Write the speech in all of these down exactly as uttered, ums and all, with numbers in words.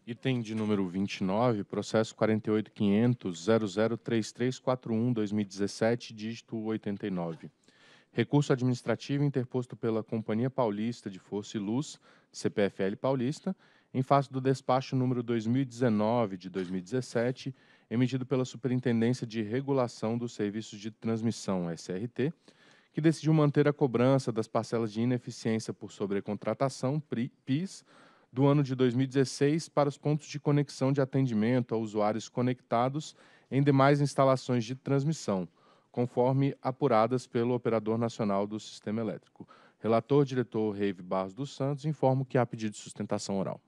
Item de número vinte e nove, processo quarenta e oito quinhentos ponto zero zero três três quatro um barra dois mil e dezessete, dígito oitenta e nove. Recurso administrativo interposto pela Companhia Paulista de Força e Luz, C P F L Paulista, em face do despacho número dois mil e dezenove de dois mil e dezessete, emitido pela Superintendência de Regulação dos Serviços de Transmissão, S R T, que decidiu manter a cobrança das parcelas de ineficiência por sobrecontratação, P I S, do ano de dois mil e dezesseis para os pontos de conexão de atendimento a usuários conectados em demais instalações de transmissão, conforme apuradas pelo Operador Nacional do Sistema Elétrico. Relator, diretor Reive Barros dos Santos, informo que há pedido de sustentação oral.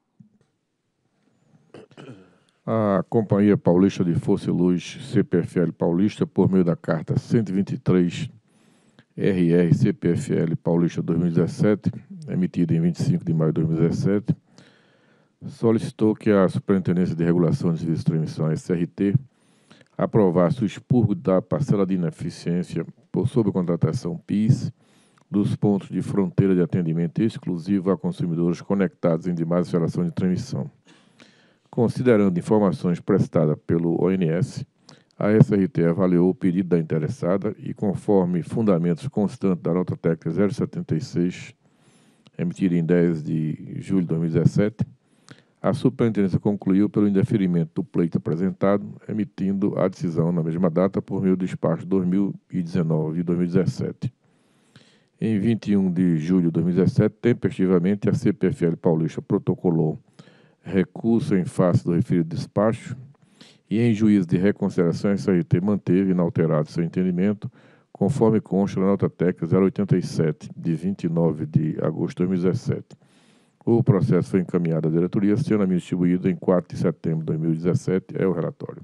A Companhia Paulista de Força e Luz, C P F L Paulista, por meio da Carta cento e vinte e três R R C P F L Paulista dois mil e dezessete, emitida em vinte e cinco de maio de dois mil e dezessete, solicitou que a Superintendência de Regulação de Serviços de Transmissão, S R T, aprovasse o expurgo da parcela de ineficiência por sobrecontratação P I S dos pontos de fronteira de atendimento exclusivo a consumidores conectados em demais instalações de transmissão. Considerando informações prestadas pelo O N S, a S R T avaliou o pedido da interessada e, conforme fundamentos constantes da nota técnica zero setenta e seis, emitida em dez de julho de dois mil e dezessete, a Superintendência concluiu pelo indeferimento do pleito apresentado, emitindo a decisão na mesma data por meio do despacho dois mil e dezenove e dois mil e dezessete. Em vinte e um de julho de dois mil e dezessete, tempestivamente, a C P F L Paulista protocolou recurso em face do referido despacho e, em juízo de reconsideração, a S R T manteve inalterado seu entendimento, conforme consta na nota técnica zero oitenta e sete, de vinte e nove de agosto de dois mil e dezessete. O processo foi encaminhado à diretoria, sendo distribuído em quatro de setembro de dois mil e dezessete. É o relatório.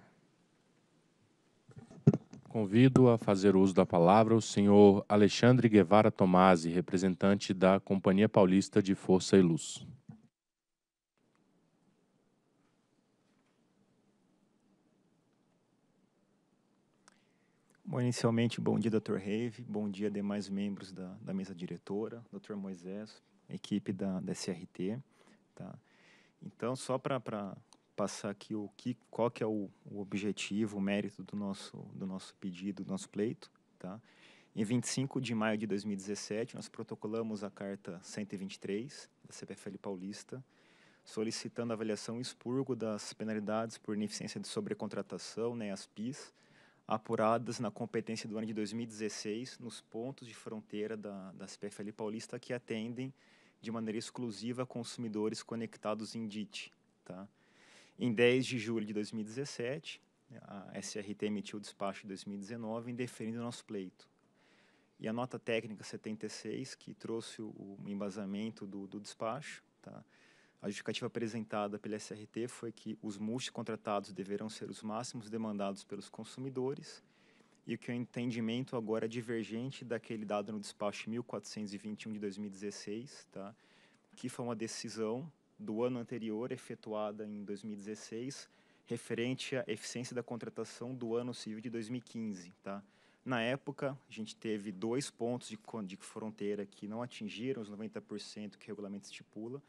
Convido a fazer uso da palavra o senhor Alexandre Guevara Tomasi, representante da Companhia Paulista de Força e Luz. Bom, inicialmente, bom dia, doutor Reive, bom dia, demais membros da, da mesa diretora, doutor Moisés, equipe da, da S R T. Tá? Então, só para passar aqui o que, qual que é o, o objetivo, o mérito do nosso, do nosso pedido, do nosso pleito. Tá? Em vinte e cinco de maio de dois mil e dezessete, nós protocolamos a Carta cento e vinte e três da C P F L Paulista, solicitando a avaliação e expurgo das penalidades por ineficiência de sobrecontratação, né, as P I S, apuradas na competência do ano de dois mil e dezesseis nos pontos de fronteira da, da C P F L Paulista que atendem de maneira exclusiva consumidores conectados em D I T. Tá? Em dez de julho de dois mil e dezessete, a S R T emitiu o despacho de dois mil e dezenove indeferindo o nosso pleito. E a nota técnica setenta e seis, que trouxe o, o embasamento do, do despacho, tá? A justificativa apresentada pela S R T foi que os multicontratados deverão ser os máximos demandados pelos consumidores e que o entendimento agora é divergente daquele dado no despacho mil quatrocentos e vinte e um de dois mil e dezesseis, tá? Que foi uma decisão do ano anterior, efetuada em dois mil e dezesseis, referente à eficiência da contratação do ano civil de dois mil e quinze. Tá? Na época, a gente teve dois pontos de, de fronteira que não atingiram os noventa por cento que o regulamento estipula,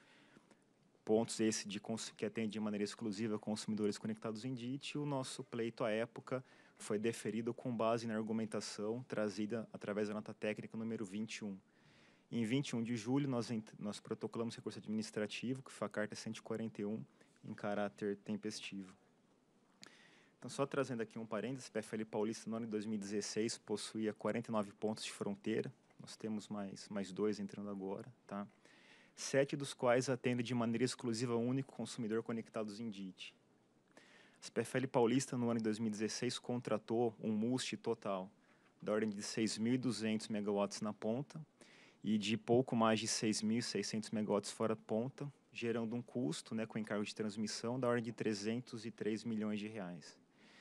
pontos esse de, que atende de maneira exclusiva consumidores conectados em D I T, e o nosso pleito à época foi deferido com base na argumentação trazida através da nota técnica número vinte e um. Em vinte e um de julho, nós, nós protocolamos recurso administrativo, que foi a Carta cento e quarenta e um, em caráter tempestivo. Então, só trazendo aqui um parênteses, a C P F L Paulista, no ano de dois mil e dezesseis, possuía quarenta e nove pontos de fronteira. Nós temos mais, mais dois entrando agora, tá? Sete dos quais atendem de maneira exclusiva ao único consumidor conectados em D I T. A C P F L Paulista, no ano de dois mil e dezesseis, contratou um M U S T total da ordem de seis mil e duzentos megawatts na ponta e de pouco mais de seis mil e seiscentos megawatts fora ponta, gerando um custo, né, com encargo de transmissão da ordem de trezentos e três milhões de reais.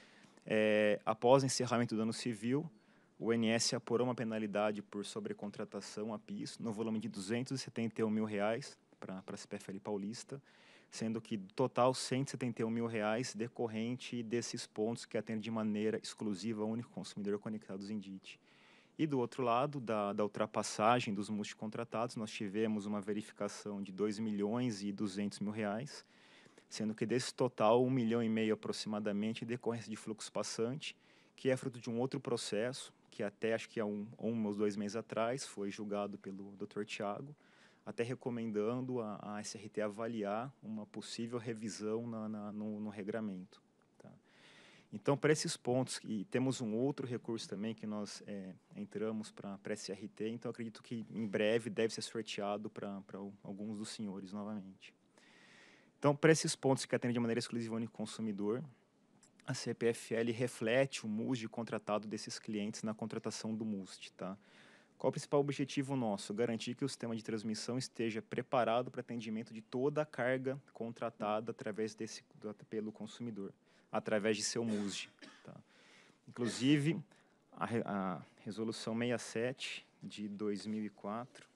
É, após o encerramento do ano civil, o O N S apurou uma penalidade por sobrecontratação a P I S no volume de duzentos e setenta e um mil reais para a C P F L Paulista, sendo que do total cento e setenta e um mil reais decorrente desses pontos que atendem de maneira exclusiva ao único consumidor conectados em D I T. E do outro lado, da, da ultrapassagem dos multicontratados, nós tivemos uma verificação de dois milhões e duzentos mil reais, sendo que desse total, um milhão e meio aproximadamente em decorrência de fluxo passante, que é fruto de um outro processo, que até acho que há um, um ou dois meses atrás foi julgado pelo doutor Tiago, até recomendando a, a S R T avaliar uma possível revisão na, na, no, no regramento. Tá? Então, para esses pontos, e temos um outro recurso também que nós é, entramos para a S R T, então acredito que em breve deve ser sorteado para alguns dos senhores novamente. Então, para esses pontos que atendem de maneira exclusiva ao único consumidor, a C P F L reflete o M U S T contratado desses clientes na contratação do M U S T. Tá? Qual o principal objetivo nosso? Garantir que o sistema de transmissão esteja preparado para atendimento de toda a carga contratada através desse, do, pelo consumidor, através de seu M U S T. Tá? Inclusive, a, a Resolução sessenta e sete de dois mil e quatro,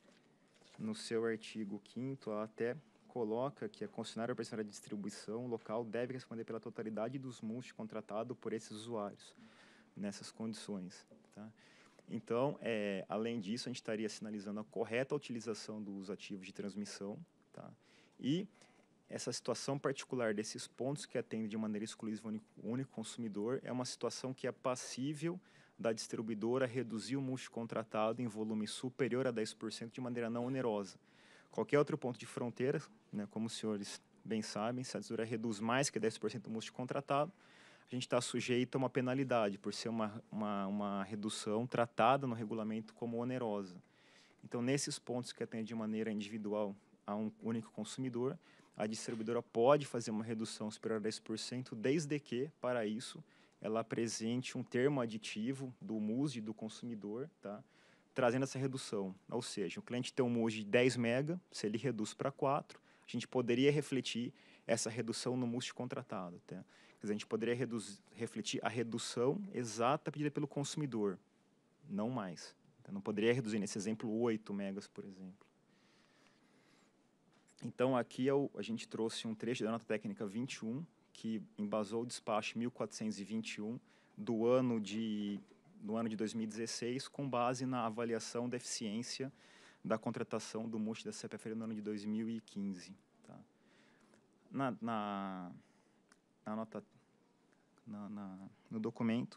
no seu artigo quinto, até coloca que a concessionária ou operacional de distribuição local deve responder pela totalidade dos M U S T contratados por esses usuários, nessas condições. Tá? Então, é, além disso, a gente estaria sinalizando a correta utilização dos ativos de transmissão, tá? E essa situação particular desses pontos que atendem de maneira exclusiva o único, único consumidor é uma situação que é passível da distribuidora reduzir o M U S T contratado em volume superior a dez por cento de maneira não onerosa. Qualquer outro ponto de fronteira, né, como os senhores bem sabem, se a distribuidora reduz mais que dez por cento do M U S T contratado, a gente está sujeito a uma penalidade, por ser uma, uma, uma redução tratada no regulamento como onerosa. Então, nesses pontos que atendem de maneira individual a um único consumidor, a distribuidora pode fazer uma redução superior a dez por cento, desde que, para isso, ela apresente um termo aditivo do M U S T do consumidor, tá? Trazendo essa redução. Ou seja, o cliente tem um M U S T de dez mega, se ele reduz para quatro, a gente poderia refletir essa redução no M U S T contratado. Tá? Quer dizer, a gente poderia reduzir, refletir a redução exata pedida pelo consumidor, não mais. Então, não poderia reduzir, nesse exemplo, oito megas, por exemplo. Então, aqui é o, a gente trouxe um trecho da nota técnica vinte e um, que embasou o despacho mil quatrocentos e vinte e um do ano de, do ano de dois mil e dezesseis, com base na avaliação da eficiência da contratação do M U S T da C P F L no ano de dois mil e quinze. Tá? Na, na, na nota, na, na, no documento,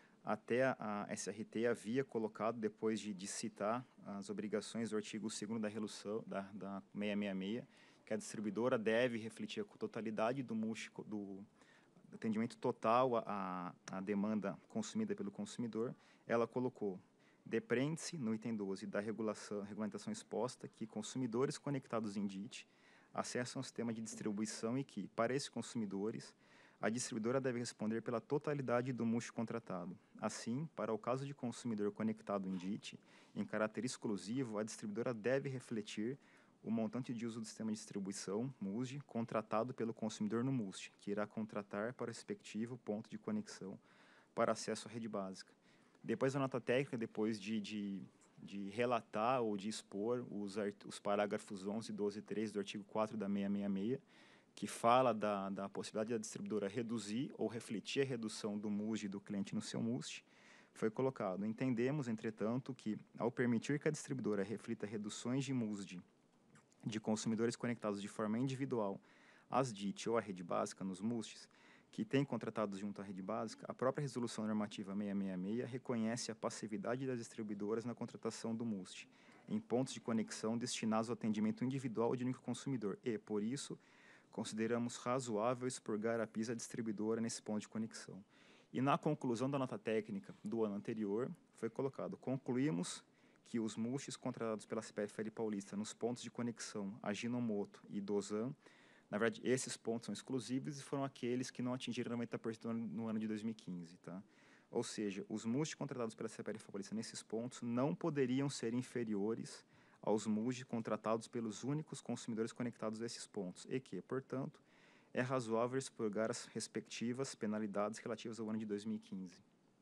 até a, a S R T havia colocado, depois de, de citar as obrigações do artigo segundo da resolução da, da seiscentos e sessenta e seis, que a distribuidora deve refletir a totalidade do M U S T, do atendimento total à, à demanda consumida pelo consumidor, ela colocou: depreende-se, no item doze, da regulação, regulamentação exposta, que consumidores conectados em D I T acessam o sistema de distribuição e que, para esses consumidores, a distribuidora deve responder pela totalidade do M U S T contratado. Assim, para o caso de consumidor conectado em D I T, em caráter exclusivo, a distribuidora deve refletir o montante de uso do sistema de distribuição, M U S T, contratado pelo consumidor no M U S T, que irá contratar para o respectivo ponto de conexão para acesso à rede básica. Depois da nota técnica, depois de, de, de relatar ou de expor os, os parágrafos onze, doze e treze do artigo quatro da seiscentos e sessenta e seis, que fala da, da possibilidade da distribuidora reduzir ou refletir a redução do M U S T do cliente no seu M U S T, foi colocado: entendemos, entretanto, que, ao permitir que a distribuidora reflita reduções de M U S T de consumidores conectados de forma individual às D I T ou à rede básica nos M U S Ts, que têm contratados junto à rede básica, a própria Resolução Normativa seiscentos e sessenta e seis reconhece a passividade das distribuidoras na contratação do M U S T, em pontos de conexão destinados ao atendimento individual de único consumidor e, por isso, consideramos razoável expurgar a PIS à distribuidora nesse ponto de conexão. E na conclusão da nota técnica do ano anterior, foi colocado: concluímos que os M U S Ts contratados pela C P F L Paulista nos pontos de conexão Ajinomoto e Dozan, na verdade, esses pontos são exclusivos e foram aqueles que não atingiram noventa por cento no ano de dois mil e quinze. Tá? Ou seja, os M U S Ts contratados pela C P F L Paulista nesses pontos não poderiam ser inferiores aos M U S Ts contratados pelos únicos consumidores conectados a esses pontos e que, portanto, é razoável expurgar as respectivas penalidades relativas ao ano de dois mil e quinze.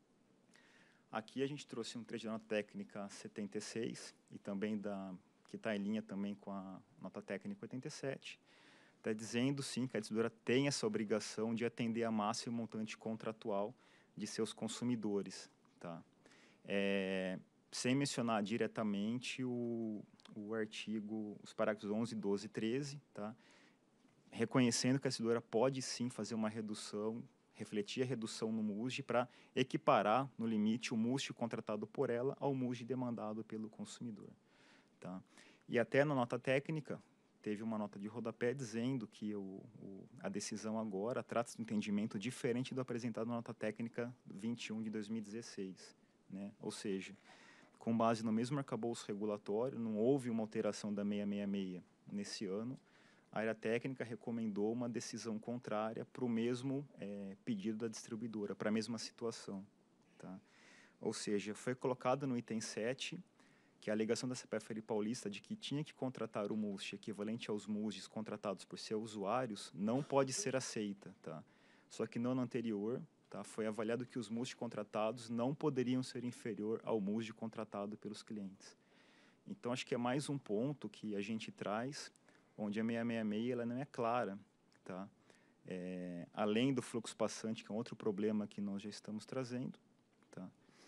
Aqui a gente trouxe um trecho da nota técnica setenta e seis e também da, que está em linha também com a nota técnica oitenta e sete, está dizendo, sim, que a distribuidora tem essa obrigação de atender a máximo montante contratual de seus consumidores. Tá? É, sem mencionar diretamente o, o artigo, os parágrafos onze, doze e treze, tá? reconhecendo que a distribuidora pode sim fazer uma redução, refletir a redução no M U S G para equiparar, no limite, o M U S G contratado por ela ao M U S G demandado pelo consumidor. Tá? E até na nota técnica, teve uma nota de rodapé dizendo que o, o, a decisão agora trata-se de um entendimento diferente do apresentado na nota técnica vinte e um de dois mil e dezesseis. Né? Ou seja, com base no mesmo arcabouço regulatório, não houve uma alteração da seiscentos e sessenta e seis nesse ano, a área técnica recomendou uma decisão contrária para o mesmo é, pedido da distribuidora, para a mesma situação. Tá? Ou seja, foi colocado no item sete que a alegação da C P F L Paulista de que tinha que contratar o M U S G equivalente aos M U S Gs contratados por seus usuários não pode ser aceita. Tá? Só que no ano anterior, tá, foi avaliado que os M U S G contratados não poderiam ser inferior ao M U S G contratado pelos clientes. Então, acho que é mais um ponto que a gente traz, onde a seiscentos e sessenta e seis ela não é clara. Tá? É, além do fluxo passante, que é outro problema que nós já estamos trazendo. Tá?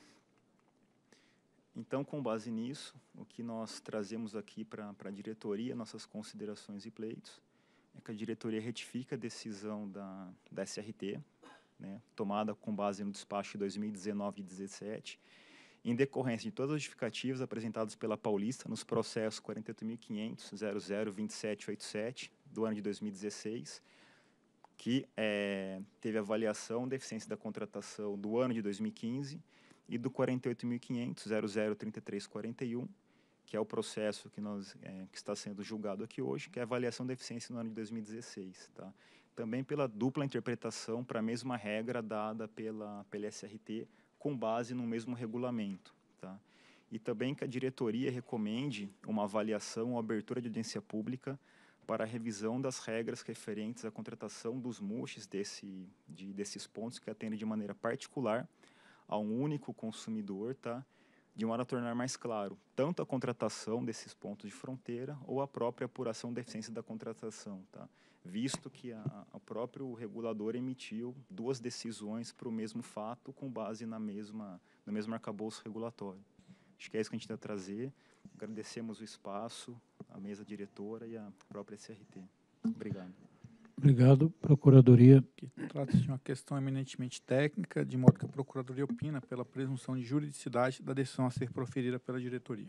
Então, com base nisso, o que nós trazemos aqui para a diretoria, nossas considerações e pleitos, é que a diretoria retifica a decisão da, da S R T, né, tomada com base no despacho de dois mil e dezenove e dezessete, em decorrência de todas as justificativas apresentadas pela Paulista nos processos quarenta e oito mil e quinhentos, zero zero, vinte e sete oitenta e sete, do ano de dois mil e dezesseis, que é, teve avaliação da eficiência da contratação do ano de dois mil e quinze, e do quarenta e oito mil e quinhentos, zero zero, trinta e três quarenta e um, que é o processo que, nós, é, que está sendo julgado aqui hoje, que é a avaliação da eficiência no ano de dois mil e dezesseis. Tá? Também pela dupla interpretação para a mesma regra dada pela, pela S R T, com base no mesmo regulamento. Tá? E também que a diretoria recomende uma avaliação ou abertura de audiência pública para a revisão das regras referentes à contratação dos M U S Gs desse, de, desses pontos que atendem de maneira particular a um único consumidor, tá? De modo a tornar mais claro tanto a contratação desses pontos de fronteira ou a própria apuração da eficiência da contratação, tá? Visto que a, a próprio regulador emitiu duas decisões para o mesmo fato com base na mesma, no mesmo arcabouço regulatório. Acho que é isso que a gente vai trazer. Agradecemos o espaço, a mesa diretora e a própria S R T. Obrigado. Obrigado, Procuradoria. Trata-se de uma questão eminentemente técnica, de modo que a Procuradoria opina pela presunção de juridicidade da decisão a ser proferida pela diretoria.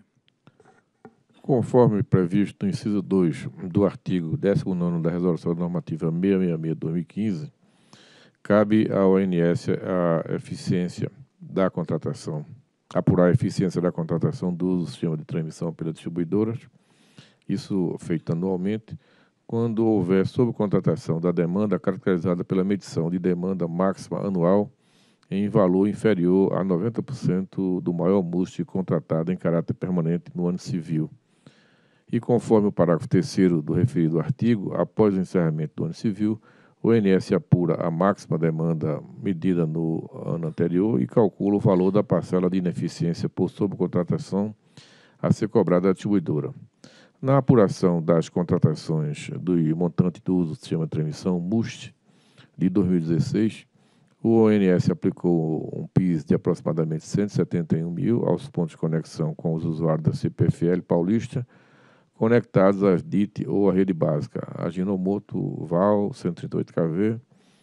Conforme previsto no inciso dois do artigo décimo nono da Resolução Normativa seiscentos e sessenta e seis de dois mil e quinze, cabe à O N S a eficiência da contratação, apurar a eficiência da contratação do uso do sistema de transmissão pelas distribuidoras, isso feito anualmente, quando houver subcontratação da demanda caracterizada pela medição de demanda máxima anual em valor inferior a noventa por cento do maior M U S G contratado em caráter permanente no ano civil. E conforme o parágrafo terceiro do referido artigo, após o encerramento do ano civil, o I N S apura a máxima demanda medida no ano anterior e calcula o valor da parcela de ineficiência por subcontratação a ser cobrada à distribuidora. Na apuração das contratações do montante do uso do sistema de transmissão M U S T de dois mil e dezesseis, o O N S aplicou um P I S de aproximadamente cento e setenta e um mil aos pontos de conexão com os usuários da C P F L Paulista conectados às D I T ou à rede básica, Ajinomoto Val cento e trinta e oito quilovolts,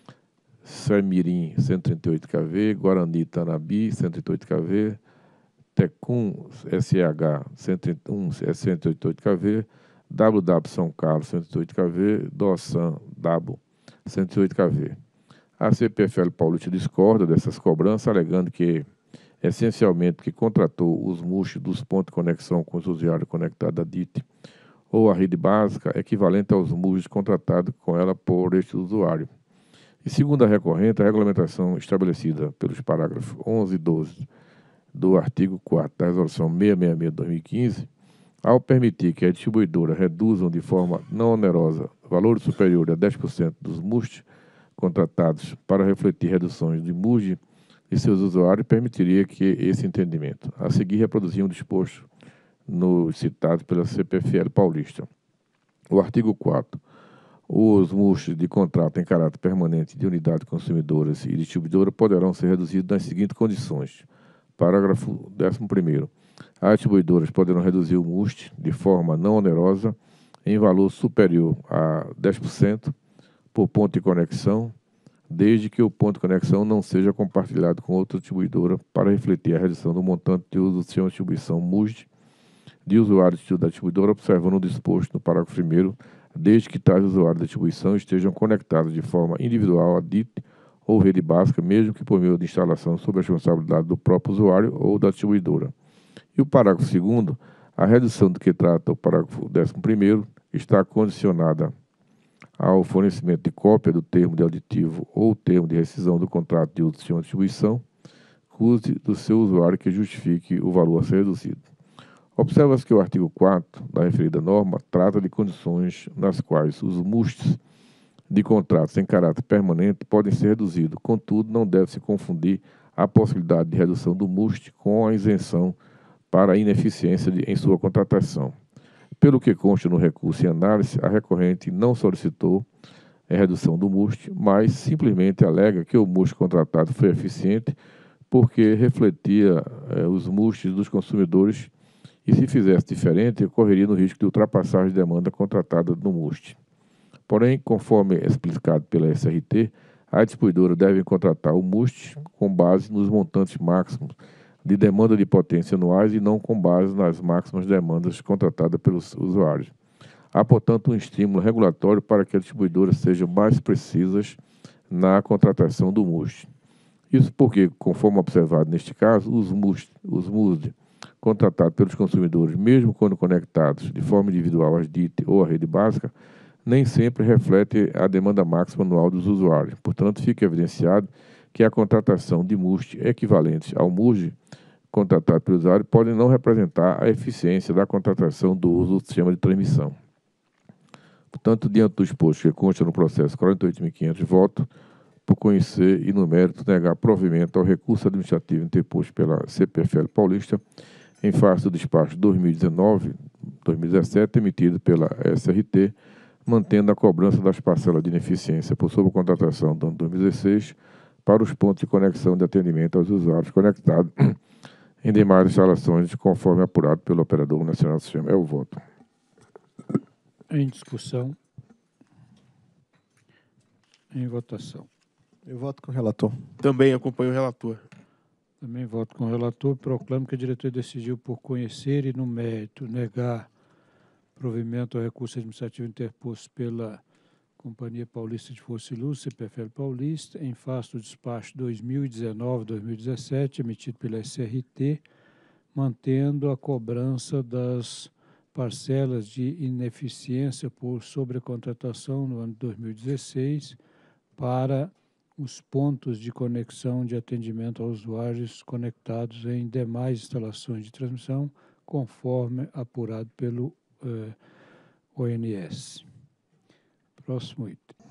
Semirim cento e trinta e oito quilovolts, Guarani Tanabi cento e trinta e oito quilovolts, Tecum S H cento e trinta e um, cento e oitenta e oito quilovolts, W W São Carlos cento e trinta e oito quilovolts, Doçan W cento e oito quilovolts. A C P F L Paulista discorda dessas cobranças, alegando que, essencialmente, que contratou os M U S Gs dos pontos de conexão com os usuários conectados à D I T ou à rede básica, equivalente aos M U S Gs contratados com ela por este usuário. E segundo a recorrente, a regulamentação estabelecida pelos parágrafos onze e doze do artigo quarto da Resolução seiscentos e sessenta e seis de dois mil e quinze, ao permitir que as distribuidoras reduzam de forma não onerosa valores superiores a dez por cento dos M U S Gs contratados para refletir reduções de M U S G de seus usuários, permitiria que esse entendimento. A seguir, reproduzir um disposto no citado pela C P F L Paulista. O artigo quarto. Os M U S Gs de contrato em caráter permanente de unidades consumidoras e distribuidoras poderão ser reduzidos nas seguintes condições. Parágrafo décimo primeiro. As distribuidoras poderão reduzir o M U S T de forma não onerosa em valor superior a dez por cento por ponto de conexão, desde que o ponto de conexão não seja compartilhado com outra distribuidora para refletir a redução do montante de uso do sistema de distribuição M U S D de usuários da distribuidora, observando o disposto no parágrafo primeiro, desde que tais usuários da distribuição estejam conectados de forma individual à D I T ou rede básica, mesmo que por meio de instalação sob a responsabilidade do próprio usuário ou da distribuidora. E o parágrafo segundo, a redução do que trata o parágrafo décimo primeiro está condicionada ao fornecimento de cópia do termo de auditivo ou termo de rescisão do contrato de uso do sistema de distribuição, use do seu usuário que justifique o valor a ser reduzido. Observa-se que o artigo quarto da referida norma trata de condições nas quais os M U S Ts de contratos em caráter permanente podem ser reduzidos, contudo, não deve se confundir a possibilidade de redução do M U S T com a isenção para a ineficiência de, em sua contratação. Pelo que consta no recurso em análise, a recorrente não solicitou a redução do M U S T, mas simplesmente alega que o M U S T contratado foi eficiente porque refletia eh, os M U S Ts dos consumidores e, se fizesse diferente, correria no risco de ultrapassagem de demanda contratada no M U S T. Porém, conforme explicado pela S R T, a distribuidora deve contratar o M U S T com base nos montantes máximos de demanda de potência anuais e não com base nas máximas demandas contratadas pelos usuários. Há, portanto, um estímulo regulatório para que as distribuidoras sejam mais precisas na contratação do M U S T. Isso porque, conforme observado neste caso, os M U S T, os M U S D contratados pelos consumidores, mesmo quando conectados de forma individual às D I T ou à rede básica, nem sempre reflete a demanda máxima anual dos usuários. Portanto, fica evidenciado que a contratação de M U S T equivalentes ao M U S D contratado pelo usuário podem não representar a eficiência da contratação do uso do sistema de transmissão. Portanto, diante do exposto que consta no processo quarenta e oito mil e quinhentos, voto por conhecer e, no mérito, negar provimento ao recurso administrativo interposto pela C P F L Paulista em face do despacho dois mil e dezenove dois mil e dezessete, emitido pela S R T, mantendo a cobrança das parcelas de ineficiência por subcontratação do ano dois mil e dezesseis para os pontos de conexão de atendimento aos usuários conectados em demais instalações, conforme apurado pelo Operador Nacional do Sistema. É o voto. Em discussão. Em votação. Eu voto com o relator. Também acompanho o relator. Também voto com o relator. Proclamo que a diretoria decidiu por conhecer e, no mérito, negar provimento ao recurso administrativo interposto pela Companhia Paulista de Força e Luz, C P F L Paulista, em face do despacho dois mil e dezenove dois mil e dezessete, emitido pela S R T, mantendo a cobrança das parcelas de ineficiência por sobrecontratação no ano de dois mil e dezesseis para os pontos de conexão de atendimento aos usuários conectados em demais instalações de transmissão, conforme apurado pelo eh, O N S. Próximo item.